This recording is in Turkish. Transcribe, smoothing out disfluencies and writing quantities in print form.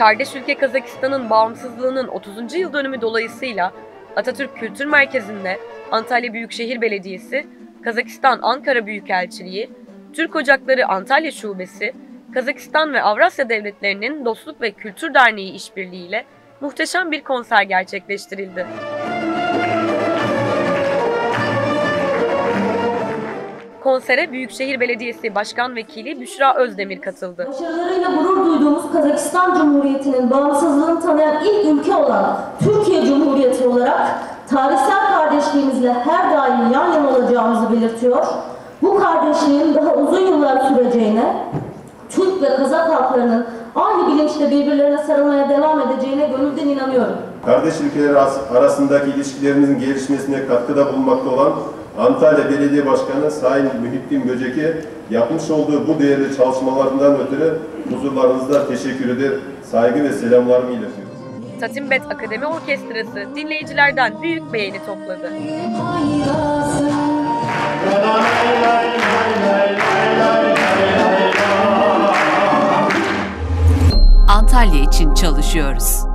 kardeş ülke Kazakistan'ın bağımsızlığının 30. yıl dönümü dolayısıyla Atatürk Kültür Merkezi'nde Antalya Büyükşehir Belediyesi, Kazakistan Ankara Büyükelçiliği, Türk Ocakları Antalya Şubesi, Kazakistan ve Avrasya Devletleri'nin Dostluk ve Kültür Derneği işbirliğiyle muhteşem bir konser gerçekleştirildi. Konsere Büyükşehir Belediyesi Başkan Vekili Büşra Özdemir katıldı. Başarılarıyla gurur duyduğumuz Kazakistan Cumhuriyeti'nin bağımsızlığını tanıyan ilk ülke olan Türkiye Cumhuriyeti olarak tarihsel kardeşliğimizle her daim yan yana olacağımızı belirtiyor. Bu kardeşliğin daha uzun yıllar süreceğine, Türk ve Kazak halklarının aynı bilinçle birbirlerine sarılmaya devam edeceğine gönülden inanıyorum. Kardeş ülkeler arasındaki ilişkilerimizin gelişmesine katkıda bulunmakta olan Antalya Belediye Başkanı Sayın Muhittin Böcek'e yapmış olduğu bu değerli çalışmalarından ötürü huzurlarınızda teşekkür eder, saygı ve selamlarımı iletiyorum. Tatimbet Akademi Orkestrası dinleyicilerden büyük beğeni topladı. Antalya için çalışıyoruz.